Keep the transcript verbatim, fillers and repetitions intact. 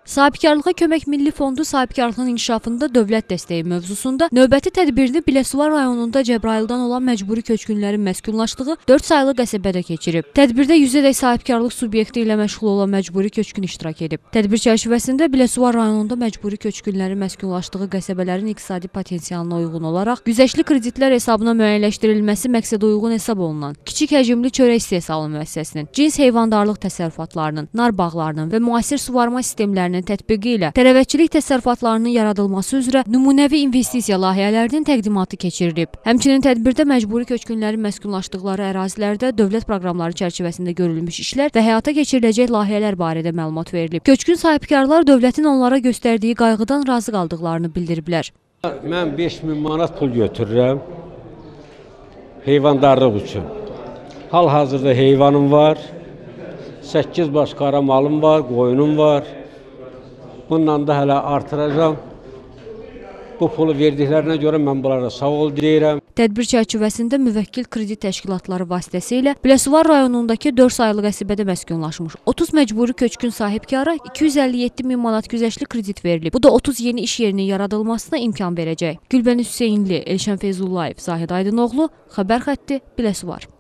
Sahibkarlığa Kömək Milli Fondu sahibkarlığın inkişafında dövlət dəstəyi mövzusunda növbəti tədbirini Biləsuvar rayonunda Cəbrayıldan olan məcburi köçkünlərin məskunlaşdığı dörd saylı qəsəbədə keçirib. Tədbirdə yüzədək sahibkarlıq subyekti ilə məşğul olan məcburi köçkün iştirak edib. Tədbir çərçivəsində Biləsuvar rayonunda məcburi köçkünlərin məskunlaşdığı qəsəbələrin iqtisadi potensialına uyğun olaraq güzəştli kreditlər hesabına müəyyənləşdirilməsi məqsədə uyğun hesab olunan kiçik həcmli çörək istehsalı müəssisəsinin, cins heyvandarlıq təsərrüfatlarının, nar bağlarının və müasir suvarma sistemlərinin tətbiqi ilə tərəvətçilik təsərrüfatlarının yaradılması üzrə nümunəvi investisiya layihələrinin təqdimatı keçirilib. Həmçinin tədbirdə məcburi köçkünlərin məskunlaşdıqları ərazilərdə dövlət proqramları çərçivəsində görülmüş işlər və həyata keçiriləcək layihələr barədə məlumat verilib. Köçkün sahibkarlar dövlətin onlara göstərdiyi qayğıdan razı qaldıqlarını bildiriblər. Mən beş min manat pul götürürəm heyvandarlıq üçün. Hal-hazırda heyvanım var, səkkiz baş qara malım var, qoyunum var. Bundan da hələ artıracağım. Bu pulu verdiklərinə görə mən bunlara sağ ol deyirəm. Tədbir çərçivəsində müvəkkil kredit təşkilatları vasitəsilə Biləsuvar rayonundakı dörd saylı qəsəbədə məskunlaşmış otuz məcburi köçkün sahibkara iki yüz əlli yeddi min manat güzəştli kredit verilib. Bu da otuz yeni iş yerinin yaradılmasına imkan verəcək. Gülbəni Hüseynli, Elşən Feyzullayev, Zahid Aydınoğlu, Xəbər xətti, Biləsuvar.